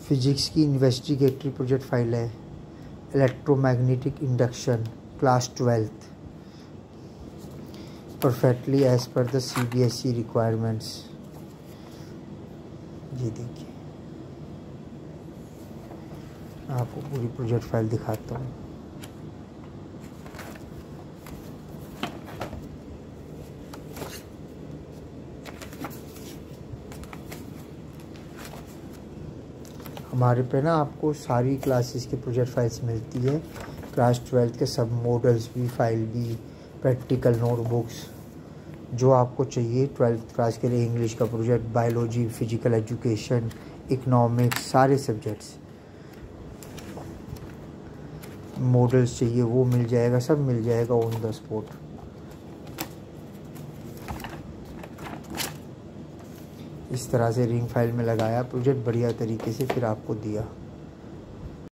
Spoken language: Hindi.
फिजिक्स की इन्वेस्टिगेटरी प्रोजेक्ट फाइल है, electromagnetic induction class 12th, perfectly as per the CBSE requirements. ये देखिए, आपको पूरी प्रोजेक्ट फाइल दिखाता हूँ। हमारे पे ना आपको सारी क्लासेस की प्रोजेक्ट फाइल्स मिलती है, क्लास 12th के सब मॉडल्स भी, फाइल भी, प्रैक्टिकल नोटबुक्स, जो आपको चाहिए 12th क्लास के लिए। इंग्लिश का project, biology, physical education, economics, सारे सब्जेक्ट्स, मॉडल्स चाहिए वो मिल जाएगा, सब मिल जाएगा ऑन द स्पॉट। इस तरह से रिंग फाइल में लगाया प्रोजेक्ट बढ़िया तरीके से, फिर आपको दिया।